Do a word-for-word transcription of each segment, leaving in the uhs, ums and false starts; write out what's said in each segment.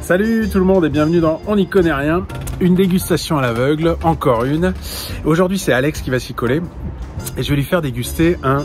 Salut tout le monde et bienvenue dans On n'y connaît rien, une dégustation à l'aveugle, encore une. Aujourd'hui c'est Alex qui va s'y coller et je vais lui faire déguster un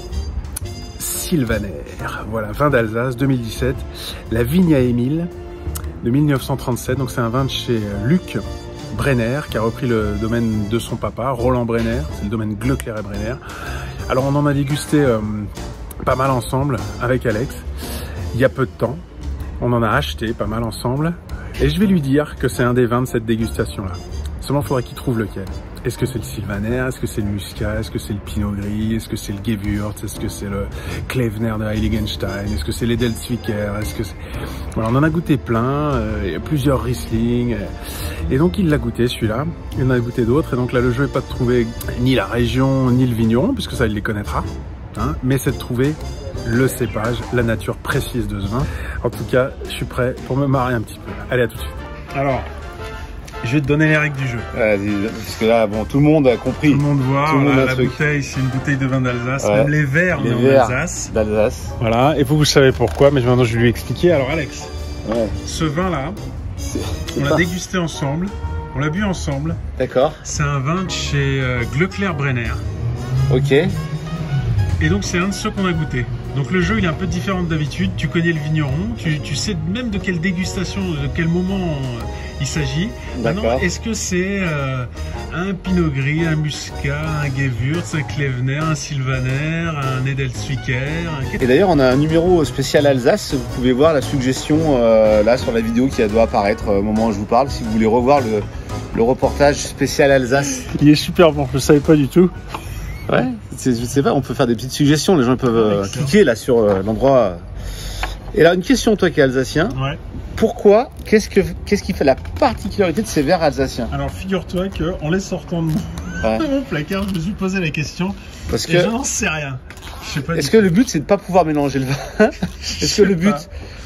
Sylvaner. Voilà, vin d'Alsace deux mille dix-sept, la vigne à Émile de mille neuf cent trente-sept. Donc c'est un vin de chez Luc Brenner qui a repris le domaine de son papa, Roland Brenner, c'est le domaine Gleclerc et Brenner. Alors on en a dégusté euh, pas mal ensemble avec Alex, il y a peu de temps. On en a acheté pas mal ensemble et je vais lui dire que c'est un des vins de cette dégustation là. Seulement il faudrait qu'il trouve lequel. Est-ce que c'est le Sylvaner? Est-ce que c'est le Muscat? Est-ce que c'est le Pinot Gris? Est-ce que c'est le Gewürz? Est-ce que c'est le Klevner de Heiligenstein? Est-ce que c'est l'Edelzwicker? Est-ce que c'est... Voilà, on en a goûté plein, euh, il y a plusieurs Riesling. Et donc il l'a goûté celui-là, il en a goûté d'autres. Et donc là le jeu n'est pas de trouver ni la région ni le vigneron, puisque ça il les connaîtra. Hein, mais c'est de trouver le cépage, la nature précise de ce vin. En tout cas, je suis prêt pour me marrer un petit peu. Allez, à tout de suite. Alors, je vais te donner les règles du jeu. Vas-y, parce que là, bon, tout le monde a compris. Tout le monde voit, tout le monde voilà, a la truc. bouteille, c'est une bouteille de vin d'Alsace. Ouais. Même les verres, Les on est verres en Alsace. d'Alsace. Voilà, et vous, vous savez pourquoi, mais maintenant je vais lui expliquer. Alors Alex, Ouais. ce vin-là, on l'a pas... dégusté ensemble, on l'a bu ensemble. D'accord. C'est un vin de chez euh, Gleclerc Brenner. Ok. Et donc c'est un de ceux qu'on a goûté. Donc le jeu il est un peu différent d'habitude, tu connais le vigneron, tu, tu sais même de quelle dégustation, de quel moment euh, il s'agit. Maintenant, est-ce que c'est euh, un Pinot Gris, un Muscat, un Gewürz, un Klevner, un Sylvaner, un Edelzwicker un... Et d'ailleurs, on a un numéro spécial Alsace. Vous pouvez voir la suggestion euh, là sur la vidéo qui doit apparaître euh, au moment où je vous parle. Si vous voulez revoir le, le reportage spécial Alsace. Il est super bon, je ne savais pas du tout. Ouais, je sais pas, on peut faire des petites suggestions. Les gens peuvent euh, cliquer là sur euh, l'endroit. Et là, une question, toi qui es alsacien. Ouais. Pourquoi, qu'est-ce, que, qu'est-ce qui fait la particularité de ces verres alsaciens? Alors figure-toi qu'en les sortant de mon, ouais. de mon placard, je me suis posé la question. Parce et que je n'en sais rien. Je sais pas. Est-ce que le but c'est de pas pouvoir mélanger le vin? Est-ce que le but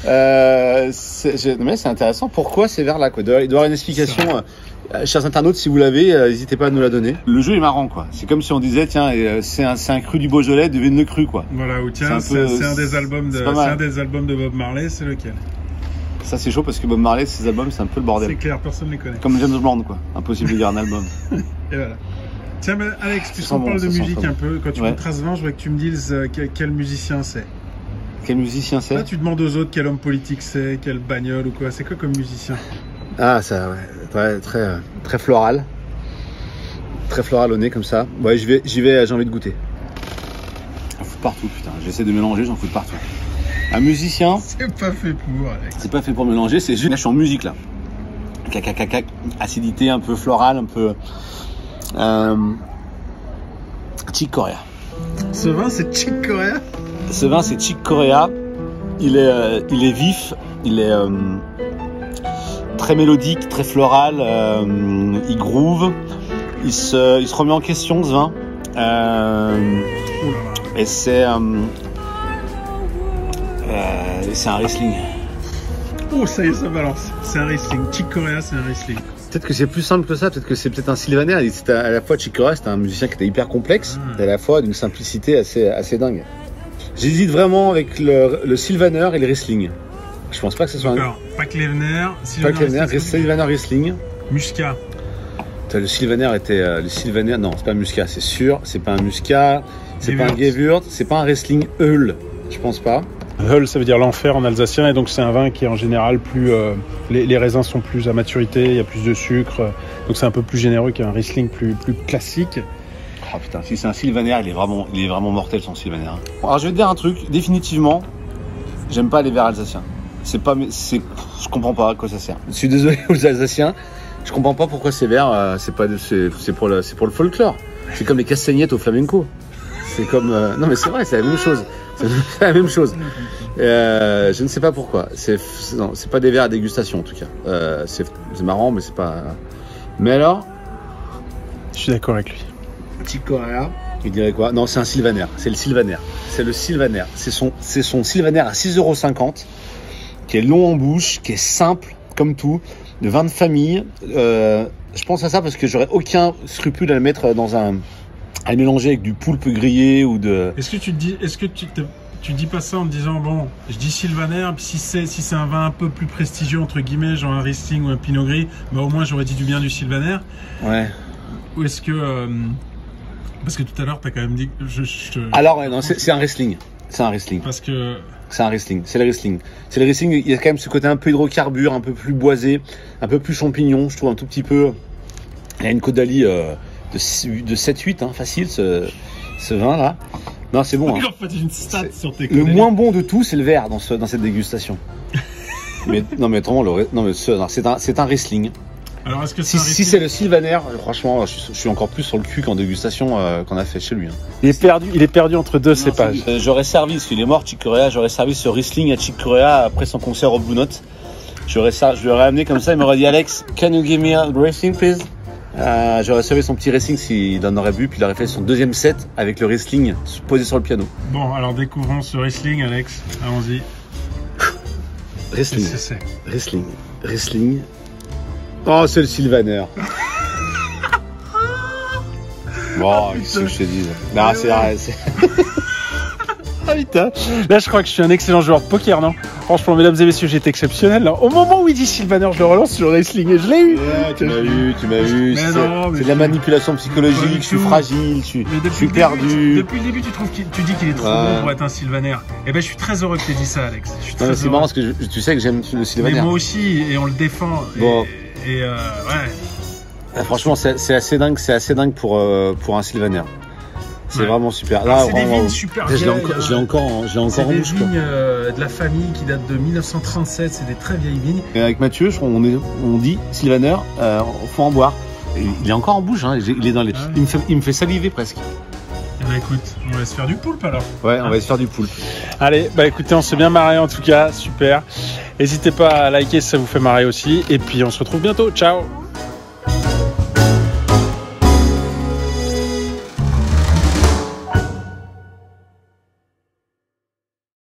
euh, c'est, je, mais c'est intéressant. Pourquoi ces verres-là quoi? Il doit y avoir une explication. Euh, chers internautes, si vous l'avez, euh, n'hésitez pas à nous la donner. Le jeu est marrant quoi. C'est comme si on disait tiens, euh, c'est un, c'est un cru du Beaujolais, devine le cru quoi. Voilà, ou tiens, c'est un, peu, c'est, c'est un des albums de, c'est, c'est un des albums de Bob Marley, c'est lequel? Ça c'est chaud parce que Bob Marley, ses albums, c'est un peu le bordel. C'est clair, personne ne les connaît. Comme James Bond quoi. Impossible de dire un album. Et voilà. Tiens, mais Alex, tu parles bon, de musique un bon. peu. Quand tu ouais. me traces vin, je veux que tu me dises euh, quel, quel musicien c'est. Quel musicien c'est? Là, tu demandes aux autres quel homme politique c'est, quelle bagnole ou quoi. C'est quoi comme musicien? Ah, ça, ouais. Très, très, très floral. Très floral au nez comme ça. Ouais, j'y vais, j'y vais, j'ai envie de goûter. J'en fous partout, putain. J'essaie de mélanger, j'en fous de partout. Un musicien. C'est pas fait pour, Alex. C'est pas fait pour mélanger, c'est juste. Là, je suis en musique, là. Caca, caca, acidité un peu florale, un peu. Euh... Chick Corea. Ce vin, c'est Chick Corea? Ce vin, c'est Chick Corea. Il est, euh, il est vif, il est euh, très mélodique, très floral. Euh, il groove. Il se, il se remet en question, ce vin. Euh, et c'est, euh, euh, c'est un Riesling. Oh, ça y est, ça balance. C'est un Riesling. Chick Corea, c'est un Riesling. Peut-être que c'est plus simple que ça, peut-être que c'est peut-être un Sylvaner. C'était à la fois Chick Corea, c'était un musicien qui était hyper complexe, mmh. et à la fois d'une simplicité assez, assez dingue. J'hésite vraiment avec le, le Sylvaner et le Riesling. Je pense pas que ce soit D'accord. un... Pas Klevner, Sylvaner, pas Klevner, Sylvaner, Riesling. Muscat. Le Sylvaner était... Euh, le Sylvaner, non, c'est pas un Muscat, c'est sûr. C'est pas un Muscat, c'est pas un Gewürz, c'est pas un Riesling Höll, je pense pas. Höll, ça veut dire l'enfer en alsacien, et donc c'est un vin qui est en général plus... Euh, les, les raisins sont plus à maturité, il y a plus de sucre, euh, donc c'est un peu plus généreux qu'un Riesling plus, plus classique. Oh putain, si c'est un Sylvaner, il est vraiment, il est vraiment mortel son Sylvaner. Hein. Alors je vais te dire un truc, définitivement, j'aime pas les verres alsaciens. C'est pas... c'est, je comprends pas à quoi ça sert. Je suis désolé aux Alsaciens, je comprends pas pourquoi ces verres, euh, c'est, pas, c'est, c'est, pour le, c'est pour le folklore. C'est comme les castagnettes au flamenco. C'est comme... Euh, non mais c'est vrai, c'est la même chose. C'est la même chose. Euh, je ne sais pas pourquoi. C'est, non, c'est pas des verres à dégustation en tout cas. Euh, c'est, c'est marrant, mais c'est pas. Mais alors, je suis d'accord avec lui. Chick Corea, il dirait quoi? Non, c'est un Sylvaner. C'est le Sylvaner. C'est le Sylvaner. C'est son, c'est son Sylvaner à six euros cinquante, qui est long en bouche, qui est simple comme tout, de vin de famille. Euh, je pense à ça parce que j'aurais aucun scrupule à le mettre dans un. À le mélanger avec du poulpe grillé ou de... Est-ce que tu te dis, est-ce que tu te, tu dis pas ça en te disant, bon, je dis Sylvaner, si c'est si c'est un vin un peu plus prestigieux, entre guillemets, genre un Riesling ou un Pinot Gris, bah au moins j'aurais dit du bien du Sylvaner. Ouais. Ou est-ce que... Euh, parce que tout à l'heure, tu as quand même dit... Je, je te... Alors, ouais, non, c'est un Riesling. C'est un Riesling. Parce que... C'est un Riesling, c'est le Riesling. C'est le Riesling, il y a quand même ce côté un peu hydrocarbure, un peu plus boisé, un peu plus champignon, je trouve un tout petit peu. Il y a une côte d'Ali euh, de, de sept huit, hein, facile, ce, ce vin-là. Non, c'est bon. Hein. En fait, une stat sur tes le moins bon de tout, c'est le vert dans, ce, dans cette dégustation. mais, non, mais autrement, le, non, mais c'est un, c'est un Riesling. Alors, est-ce que si si c'est le Sylvaner, franchement, je, je suis encore plus sur le cul qu'en dégustation euh, qu'on a fait chez lui. Hein. Il est perdu, il est perdu entre deux non, cépages. Euh, j'aurais servi, parce qu'il est mort, Chick Corea, j'aurais servi ce Riesling à Chick Corea après son concert au Blue Note. J'aurais ça, je l'aurais amené comme ça, il m'aurait dit Alex, can you give me a Riesling, please? Euh, j'aurais servi son petit Riesling s'il en aurait bu, puis il aurait fait son deuxième set avec le Riesling posé sur le piano. Bon, alors découvrons ce Riesling, Alex. Allons-y. Riesling. Qu'est-ce que c'est? Riesling. Riesling. Oh, c'est le Sylvaner. Bon, qu'est-ce que je te dis? Non, c'est vrai. Ah putain. Là, je crois que je suis un excellent joueur de poker, non? Franchement, mesdames et messieurs, j'étais exceptionnel. Là. Au moment où il dit Sylvaner, je le relance sur le Riesling et je l'ai eu. Yeah, tu m'as eu, tu m'as eu. C'est de la manipulation psychologique. Je suis fragile, je suis, je suis perdu. Début, depuis le début, tu trouves qu'il, tu dis qu'il est trop ouais. bon pour être un Sylvaner. Et ben, je suis très heureux que tu aies dit ça, Alex. C'est marrant parce que je, tu sais que j'aime le Sylvaner. Mais moi aussi, et on le défend. Bon. Et, et euh, ouais. Ah, franchement, c'est assez dingue, c'est assez dingue pour euh, pour un Sylvaner. C'est ouais. vraiment super. Là, c'est des vignes super vieilles. Je l'ai encore, je l'ai encore, je l'ai encore en bouche. C'est des vignes euh, de la famille qui datent de mille neuf cent trente-sept. C'est des très vieilles vignes. Et avec Mathieu, on, est, on dit Sylvaner, euh, faut en boire. Et il est encore en bouche. Hein, il est dans les. Ah ouais. il, me fait, il me fait saliver presque. Bah écoute, on va se faire du poulpe alors. Ouais, on ah. va se faire du poulpe. Allez, bah écoutez, on s'est bien marré en tout cas, super. N'hésitez pas à liker si ça vous fait marrer aussi. Et puis on se retrouve bientôt. Ciao.